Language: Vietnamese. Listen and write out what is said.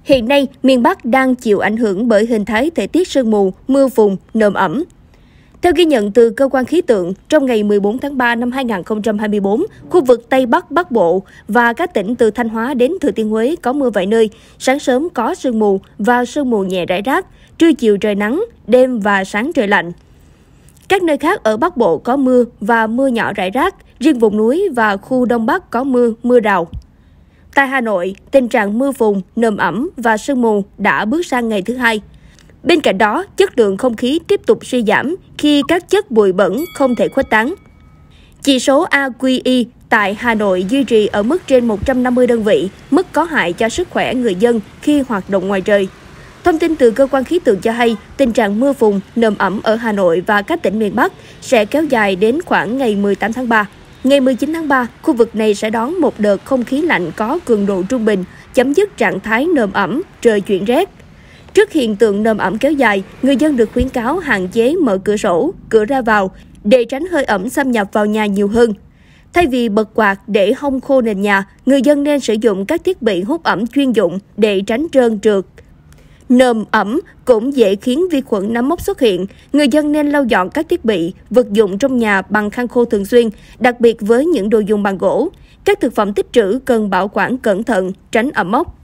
Hiện nay, miền Bắc đang chịu ảnh hưởng bởi hình thái thời tiết sương mù, mưa phùn, nồm ẩm. Theo ghi nhận từ cơ quan khí tượng, trong ngày 14 tháng 3 năm 2024, khu vực Tây Bắc Bắc Bộ và các tỉnh từ Thanh Hóa đến Thừa Thiên Huế có mưa vài nơi, sáng sớm có sương mù và sương mù nhẹ rải rác, trưa chiều trời nắng, đêm và sáng trời lạnh. Các nơi khác ở Bắc Bộ có mưa và mưa nhỏ rải rác, riêng vùng núi và khu Đông Bắc có mưa, mưa rào. Tại Hà Nội, tình trạng mưa phùn, nồm ẩm và sương mù đã bước sang ngày thứ hai. Bên cạnh đó, chất lượng không khí tiếp tục suy giảm khi các chất bụi bẩn không thể khuếch tán. Chỉ số AQI tại Hà Nội duy trì ở mức trên 150 đơn vị, mức có hại cho sức khỏe người dân khi hoạt động ngoài trời. Thông tin từ cơ quan khí tượng cho hay, tình trạng mưa phùn, nồm ẩm ở Hà Nội và các tỉnh miền Bắc sẽ kéo dài đến khoảng ngày 18 tháng 3. Ngày 19 tháng 3, khu vực này sẽ đón một đợt không khí lạnh có cường độ trung bình, chấm dứt trạng thái nồm ẩm, trời chuyển rét. Trước hiện tượng nồm ẩm kéo dài, người dân được khuyến cáo hạn chế mở cửa sổ, cửa ra vào để tránh hơi ẩm xâm nhập vào nhà nhiều hơn. Thay vì bật quạt để hong khô nền nhà, người dân nên sử dụng các thiết bị hút ẩm chuyên dụng để tránh trơn trượt. Nồm ẩm cũng dễ khiến vi khuẩn nấm mốc xuất hiện. Người dân nên lau dọn các thiết bị, vật dụng trong nhà bằng khăn khô thường xuyên, đặc biệt với những đồ dùng bằng gỗ. Các thực phẩm tích trữ cần bảo quản cẩn thận, tránh ẩm mốc.